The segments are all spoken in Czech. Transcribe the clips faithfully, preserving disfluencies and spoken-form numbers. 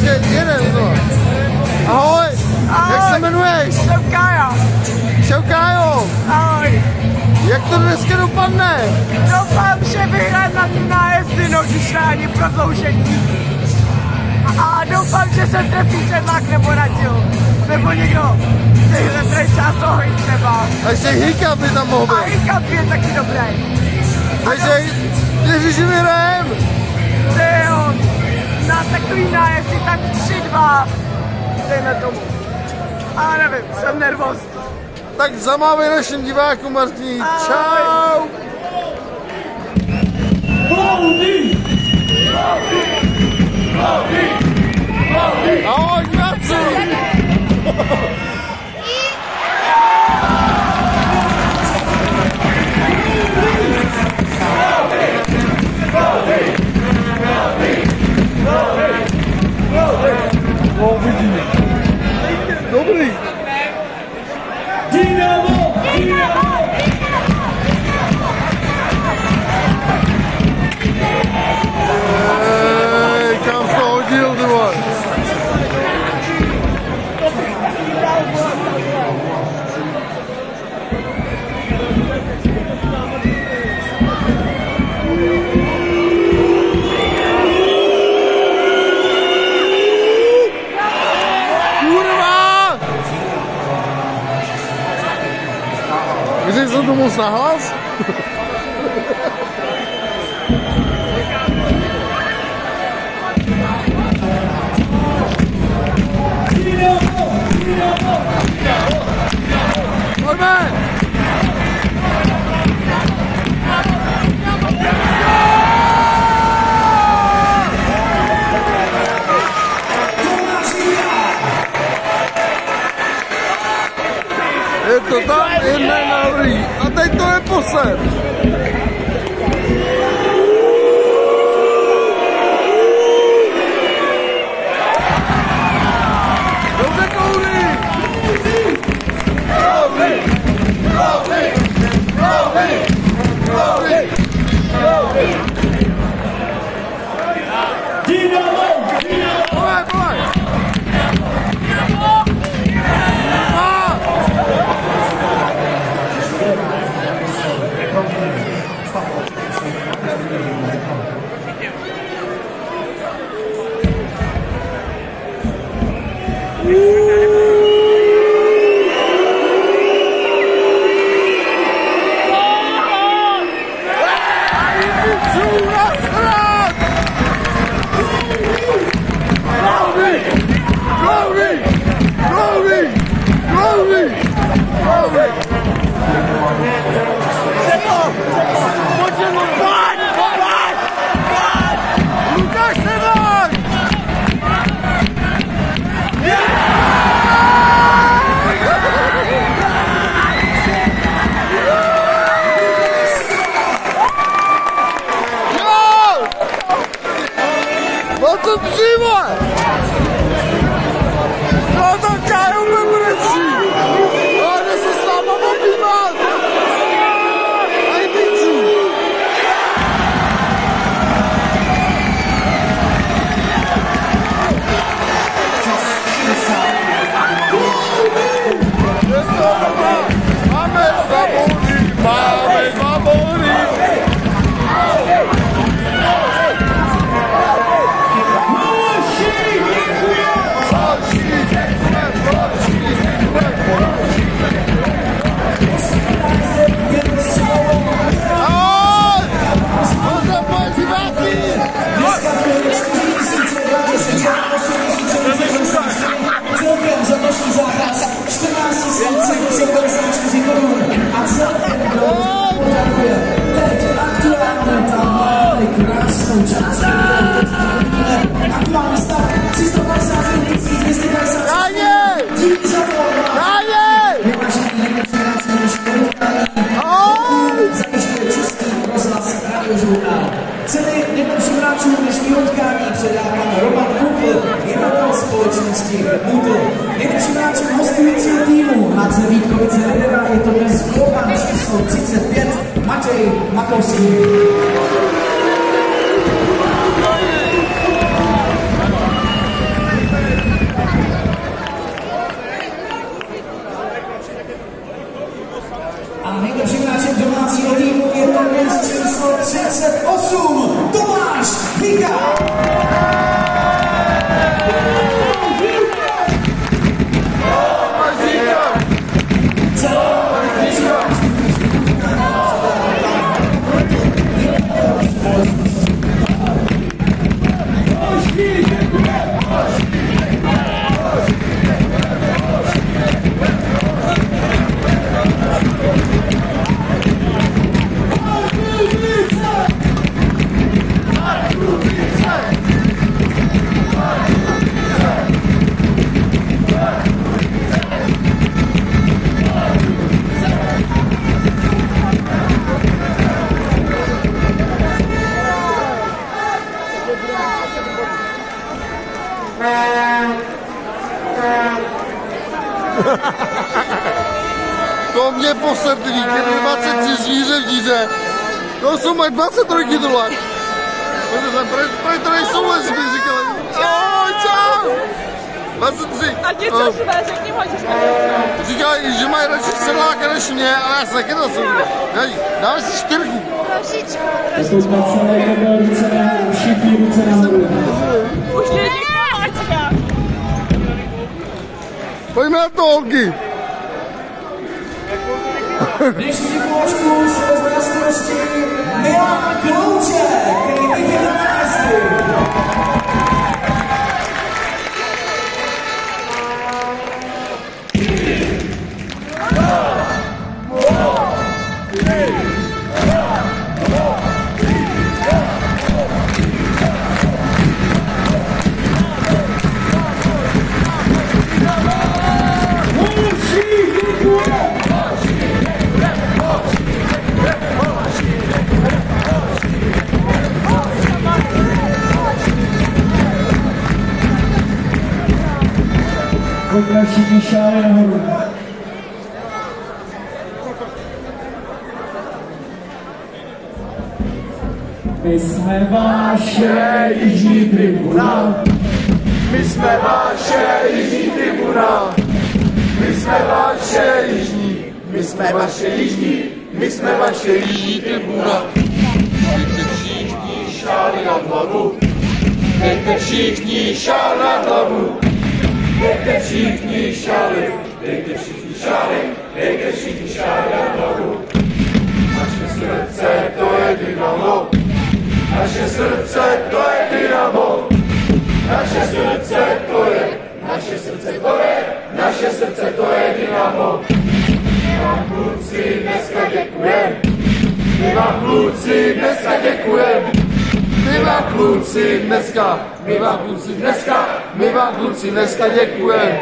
ještě jeden, no. Ahoj, ahoj, jak se jmenuješ? Jsem Kája. Čau Kájo. Ahoj. Jak to dneska dopadne? Doufám, že vyhrám na ty nájezdy, no když na ani prodloužení. A doufám, že se trefí sedlák nebo radil. Nebo někdo tyhle trečást ohy třeba. A ještě hiccup by tam mohl být. A hiccup je taky dobrý. Takže, ježiši, mi hrem. Jo, na takový nájezdy tak tři dva, dejme tomu. A nevím, jsem nervózní. Tak zamávej našim divákům, Martí. Čau. Ahoj, diváci. Dobrý. Dynamo! Dynamo! Ej, kam se hodil, ty vole? Když jsem to moc nahlas? Pojďme! Je to tam jedna na dobrý. A teď to je posled. Dobře, Koudy! Koudy! Koudy! Koudy! Koudy! Koudy! Dynamo! Dynamo! Pojď, pojď! Co přímo? No to Kájo nebudecí! No jde se s náma objímat! A i pící! Je to doma! Máme dva body! Máme dva body! Celkem za dnešní zápas čtrnáct tisíc sedm set devadesát čtyři korun a celkem do pořaduje teď aktuálně tam máme krásnou částku, aktuální stav tři sta padesát sedm tisíc dvě stě padesát čtyři. Díky za to. Vyvážený nejlepší hráč dnešní utkání. Zajišťuje Český rozhlas radiožurnál. Ceny nejlepším hráčům dnešního utkání předává Roman Kukl, jednatel společnosti Moodle. Nejlepším hráčem hostujícího týmu H C Vítkovice je to dnes golman číslo třicet pět Matěj Makovský. To mě posedlí, když dvacet tři zvíře v díře. To jsou mají dvacet trojky dole. Proč to nejsou lesby, říkali. Ahoj, čau! dvacet tři. A něco své, řekni mu, že říkají, že mají radši sedláka než mě, ale já se taky to jsem. Dáme si čtyřku. trošičku, trošičku. Ruce nahoru, všichni ruce nahoru. Už je děkovačka. Pojďme na to, holky. Dnešní děkovačku se vezme na starosti Kr-teK, který vyhýbá Nájezdy. Pojďme všichni šály nahoru. My jsme vaše jižní tribuna. My jsme vaše jižní tribuna. My jsme vaše jižní. My jsme vaše jižní. My jsme vaše jižní tribuna. Dejte všichni šály na hlavu. Dejte všichni šály na hlavu. Dejte všichni šály. Dejte všichni šály. Dejte všichni šály na hlavu. Naše srdce to je Dynamo. Naše srdce to je Dynamo. Naše srdce to je. Naše srdce to je. Naše srdce to je Dynamo. My vám kluci dneska děkujem. My vám kluci dneska děkujem. My vám kluci dneska. My vám kluci dneska. My vám kluci dneska děkujem.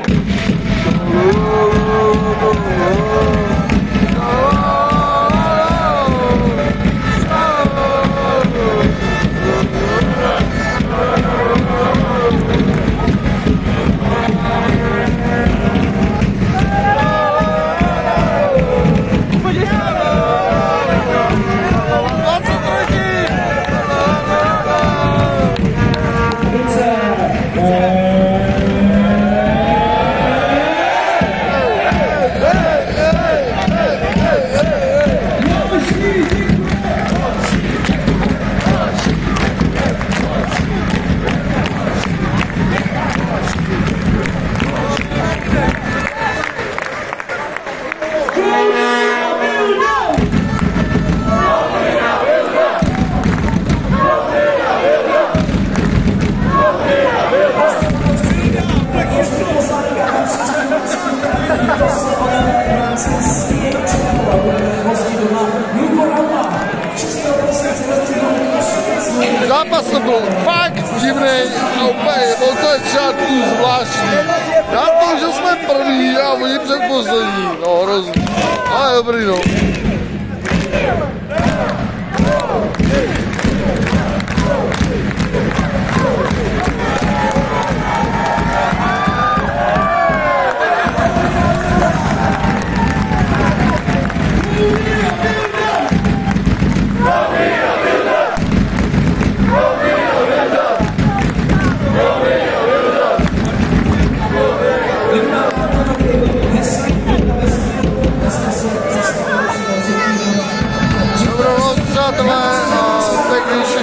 Zápas to byl fakt divný a úplně od začátku zvláštní. Na to, že jsme první a oni předposlední, no hrozný, ale dobrý no. Přátelé, a teď když